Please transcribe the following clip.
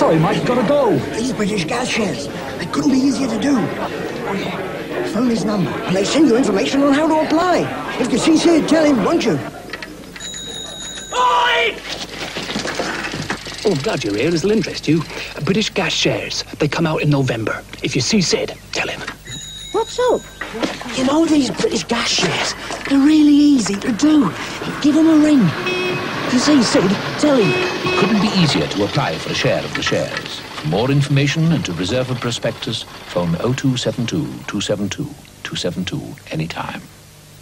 Sorry, Mike, gotta go. These British gas shares, they couldn't be easier to do. Oh, yeah. Phone his number, and they send you information on how to apply. If you see Sid, tell him, won't you? Oi! Oh, I'm glad you're here. This'll interest you. British gas shares. They come out in November. If you see Sid, tell him. What's up? You know these British gas shares? They're really easy to do. Give him a ring. If you see Sid, tell him. It couldn't be easier to apply for a share of the shares. For more information and to reserve a prospectus, phone 0272 272 272 anytime.